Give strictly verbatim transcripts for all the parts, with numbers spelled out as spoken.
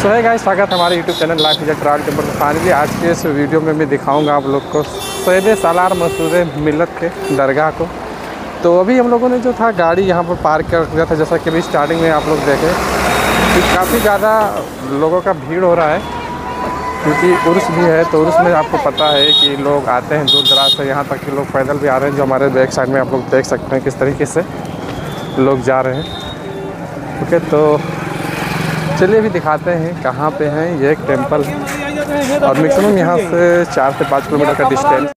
सो है गाइस, स्वागत है हमारे YouTube channel life is travel temple में। फाइनली आज के इस वीडियो में मैं दिखाऊंगा आप लोग को सैयद सालार मसूद मिल्लत के दरगाह को। तो अभी हम लोगों ने जो था गाड़ी यहाँ पर पार्क कर दिया था, जैसा कि अभी स्टार्टिंग में आप लोग देखें कि काफ़ी ज़्यादा लोगों का भीड़ हो रहा है, क्योंकि उर्स भी है। तो उर्स में आपको पता है कि लोग आते हैं दूर दराज से, यहाँ तक कि लोग पैदल भी आ रहे हैं। जो हमारे बैक साइड में आप लोग देख सकते हैं किस तरीके से लोग जा रहे हैं। ओके, तो चलिए अभी दिखाते हैं कहाँ पे हैं ये एक टेंपल, और मैक्सिमम यहाँ से चार से पाँच किलोमीटर का डिस्टेंस।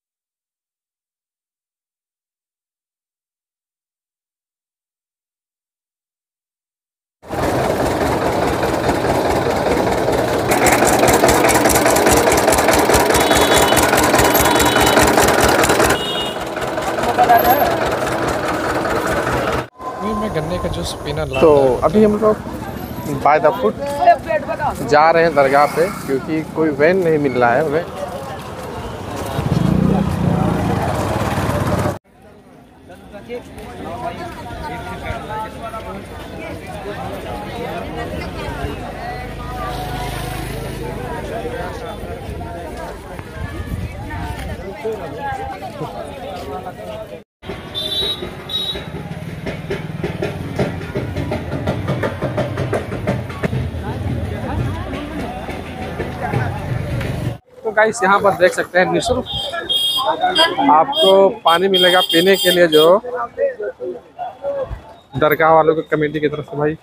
गन्ने का जूस पीना। तो अभी हम लोग बाय द फुट जा रहे हैं दरगाह पे, क्योंकि कोई वैन नहीं मिल रहा है हमें। तो गाइस यहाँ पर देख सकते हैं निःशुल्क आपको पानी मिलेगा पीने के लिए, जो दरगाह वालों की कमेटी की तरफ से। भाई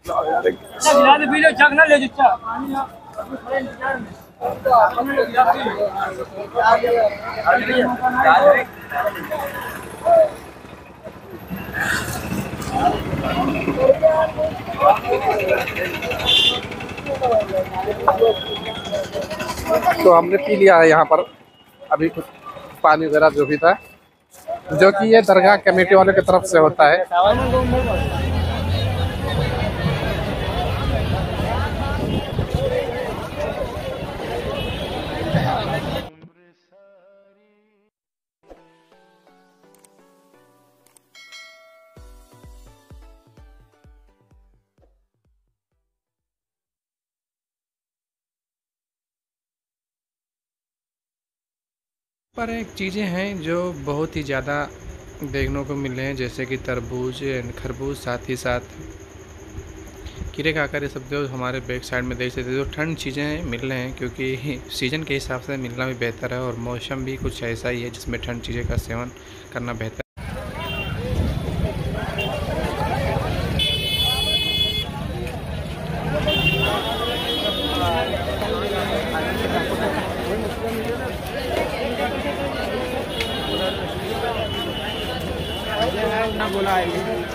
तो हमने पी लिया है यहाँ पर अभी कुछ पानी वगैरह जो भी था, जो कि ये दरगाह कमेटी वालों की तरफ से होता है। पर एक चीज़ें हैं जो बहुत ही ज़्यादा देखने को मिल रहे हैं, जैसे कि तरबूज, खरबूज, साथ ही साथ कीड़े खाकर, ये सब जो हमारे बैक साइड में देख सकते जो ठंड चीज़ें मिल रहे हैं, क्योंकि सीज़न के हिसाब से मिलना भी बेहतर है, और मौसम भी कुछ ऐसा ही है जिसमें ठंड चीज़ें का सेवन करना बेहतर है। बोला है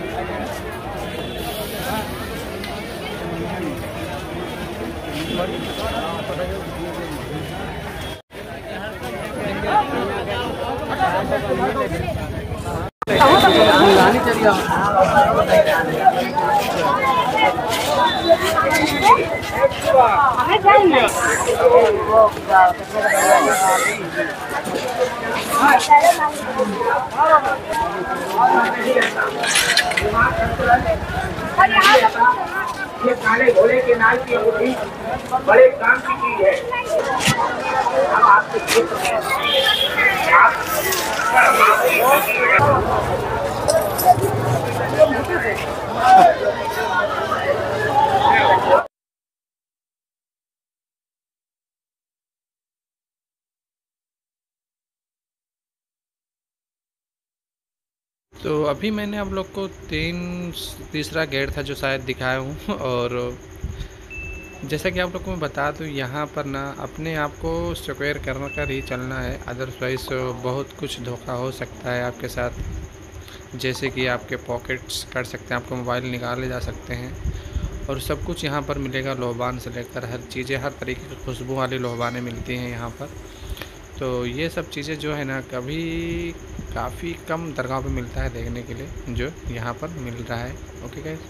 ये काले घोड़े के नाल की अंगूठी बड़े काम की चीज है। हम आपके क्षेत्र में आप तो अभी मैंने आप लोग को तीन तीसरा गेट था जो शायद दिखाया हूँ, और जैसा कि आप लोग को मैं बता दूँ, यहाँ पर ना अपने आप को सिक्योर करना कर ही चलना है, अदरवाइज बहुत कुछ धोखा हो सकता है आपके साथ। जैसे कि आपके पॉकेट्स कर सकते हैं, आपको मोबाइल निकाले जा सकते हैं, और सब कुछ यहाँ पर मिलेगा। लोहबान से लेकर हर चीज़ें, हर तरीके की खुशबू वाली लोहबानें मिलती हैं यहाँ पर। तो ये सब चीज़ें जो है ना, कभी काफ़ी कम दरगाह पे मिलता है देखने के लिए, जो यहाँ पर मिल रहा है। Okay guys.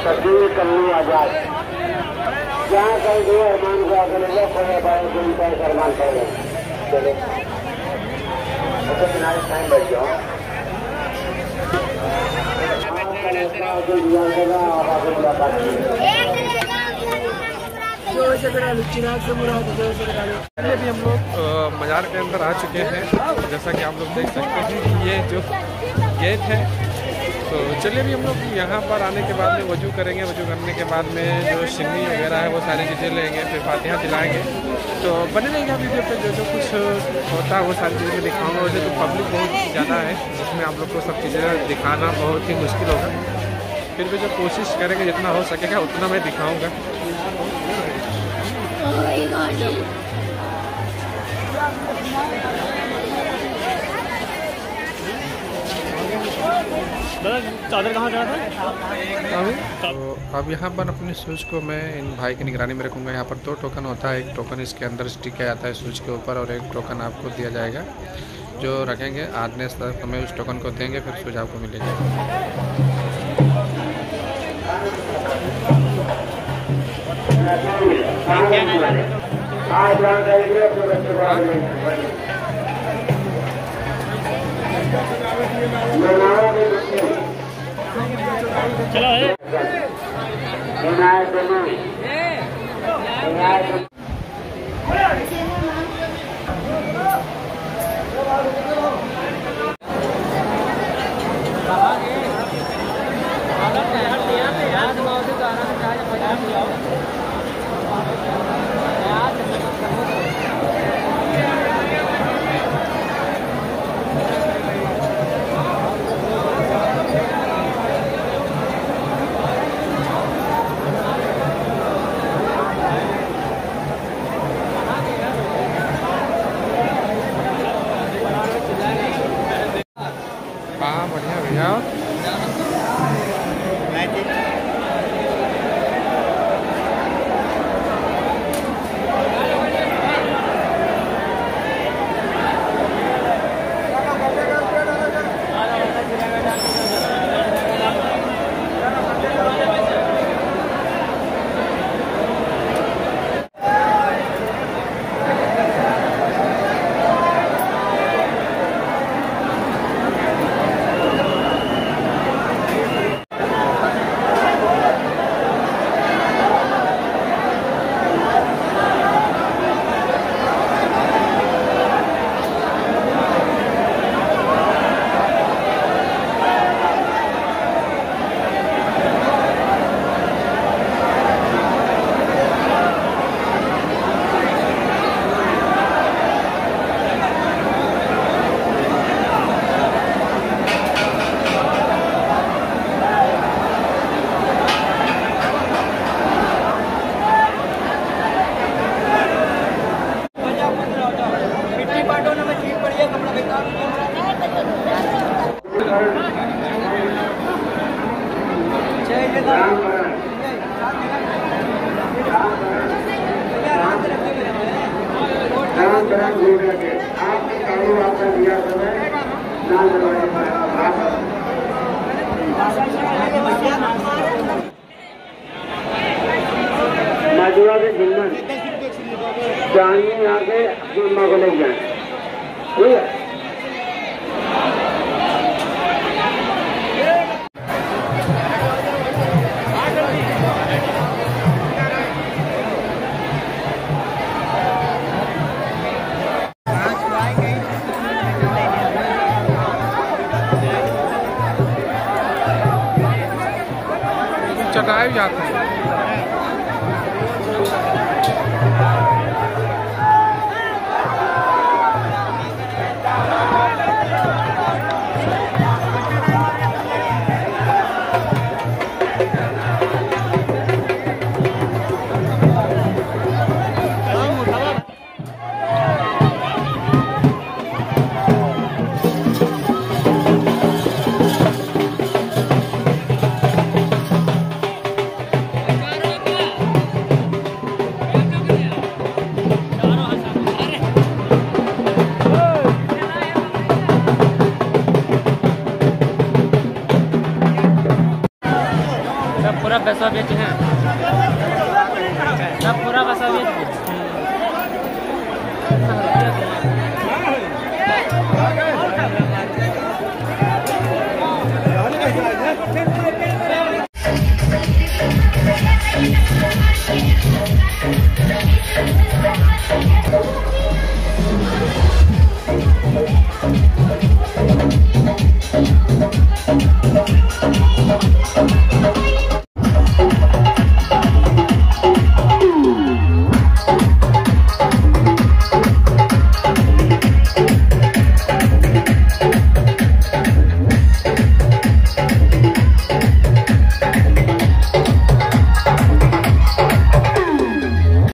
तस्वीर करनी आजाद जहाँ कहीं दो अरमान को आगे लगा कोई बारे को उनका एक अरमान करेगा। चलो किनारे टाइम बैठ जाओ पहले भी हम लोग मज़ार के अंदर आ चुके हैं। जैसा कि आप लोग देख सकते हैं कि ये जो गेट है, तो चलिए भी हम लोग यहाँ पर आने के बाद में वजू करेंगे। वजू करने के बाद में जो सिन्नी वगैरह है वो सारी चीज़ें लेंगे, फिर फातिहा दिलाएंगे। तो बने रहेगा वीडियो पे, जो जो कुछ होता है वो सारी चीज़ें मैं दिखाऊँगा। वैसे तो पब्लिक बहुत ज़्यादा है, जिसमें आप लोग को सब चीज़ें दिखाना बहुत ही मुश्किल होगा। फिर भी जो कोशिश करेंगे जितना हो सकेगा उतना मैं दिखाऊँगा। चादर कहाँ जा रहा था? तो अब यहाँ पर अपने स्विच को मैं इन भाई की निगरानी में रखूँगा। यहाँ पर दो टोकन होता है, एक टोकन इसके अंदर स्टिक किया जाता है स्विच के ऊपर, और एक टोकन आपको दिया जाएगा जो रखेंगे। आधने तक हमें उस टोकन को देंगे, फिर स्विच आपको मिलेगा। चलो है हाँ बढ़िया भैया। मजूरा के जिम्मन जानिए आगे जिम्मा को ले जाए। ठीक है चटाए जाते हैं। पूरा बसा बेच है, सब पूरा बसा बेच है।